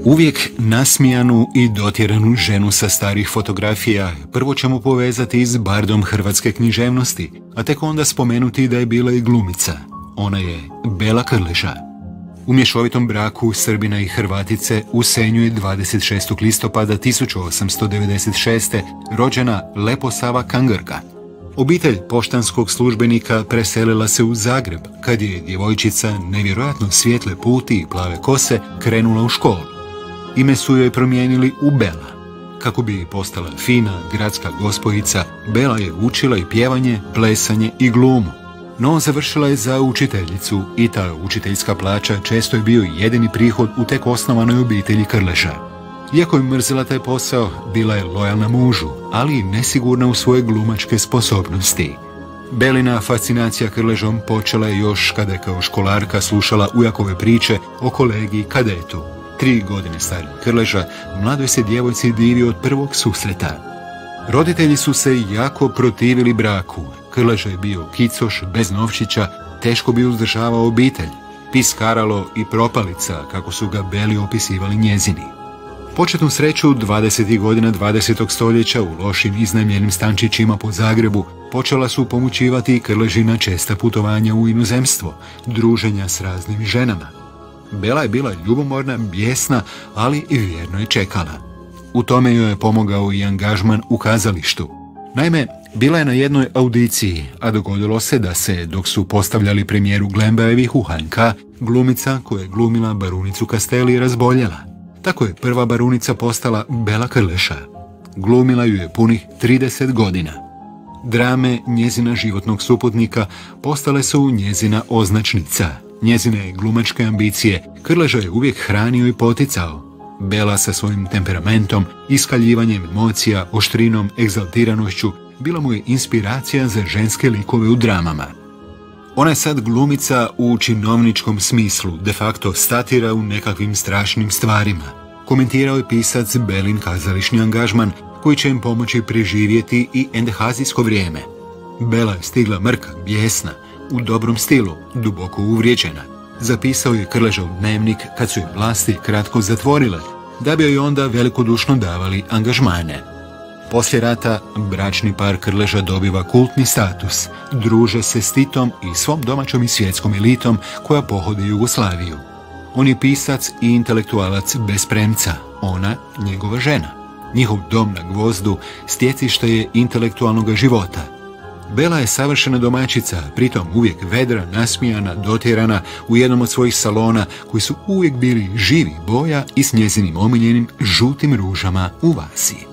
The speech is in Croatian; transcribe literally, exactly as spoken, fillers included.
Uvijek nasmijanu i dotjeranu ženu sa starih fotografija prvo ćemo povezati s bardom hrvatske književnosti, a tek onda spomenuti da je bila i glumica. Ona je Bela Krleža. U mješovitom braku Srbina i Hrvatice u Senju je dvadeset šestog listopada tisuću osamsto devedeset šeste. rođena Leposava Kangarka. Obitelj poštanskog službenika preselila se u Zagreb kad je djevojčica nevjerojatno svijetle puti i plave kose krenula u školu. Ime su joj promijenili u Bela. Kako bi postala fina gradska gospojica, Bela je učila i pjevanje, plesanje i glumu. No završila je za učiteljicu i ta učiteljska plaća često je bio jedini prihod u tek osnovanoj obitelji Krleža. Iako je mrzila taj posao, bila je lojalna mužu, ali i nesigurna u svoje glumačke sposobnosti. Belina fascinacija Krležom počela je još kada je kao školarka slušala ujakove priče o kolegi kadetu. Tri godine stari Krleža mladoj se djevojci divio od prvog susreta. Roditelji su se jako protivili braku. Krleža je bio kicoš, bez novčića, teško bi uzdržavao obitelj, piskaralo i propalica, kako su ga Beli opisivali njezini. Početnu sreću dvadesetih godina dvadesetog stoljeća u lošim iznajmljenim stančićima po Zagrebu počela su pomućivati Krležina česta putovanja u inozemstvo, druženja s raznim ženama. Bela je bila ljubomorna, bijesna, ali i vjerno je čekala. U tome joj je pomogao i angažman u kazalištu. Naime, bila je na jednoj audiciji, a dogodilo se da se, dok su postavljali premijeru Glembajevih u H N K, glumica koja je glumila barunicu Castelli razboljela. Tako je prva barunica postala Bela Krleža. Glumila ju je punih trideset godina. Drame njezina životnog suputnika postale su njezina označnica. Njezine glumačke ambicije Krleža je uvijek hranio i poticao. Bela sa svojim temperamentom, iskaljivanjem emocija, oštrinom, egzaltiranošću bila mu je inspiracija za ženske likove u dramama. Ona je sad glumica u činovničkom smislu, de facto statira u nekakvim strašnim stvarima. Komentirao je pisac Belin kazališni angažman koji će im pomoći preživjeti i endehazijsko vrijeme. Bela je stigla mrka, bijesna, u dobrom stilu, duboko uvrijeđena. Zapisao je Krleža u dnevnik kad su je vlasti kratko zatvorile, da bi joj onda velikodušno davali angažmane. Poslije rata bračni par Krleža dobiva kultni status, druže se s Titom i svom domaćom i svjetskom elitom koja pohodi Jugoslaviju. On je pisac i intelektualac bez premca, ona njegova žena. Njihov dom na Gvozdu stjecište je intelektualnog života. Bela je savršena domaćica, pritom uvijek vedra, nasmijana, dotjerana u jednom od svojih salona koji su uvijek bili živi boja i s njezinim omiljenim žutim ružama u vasi.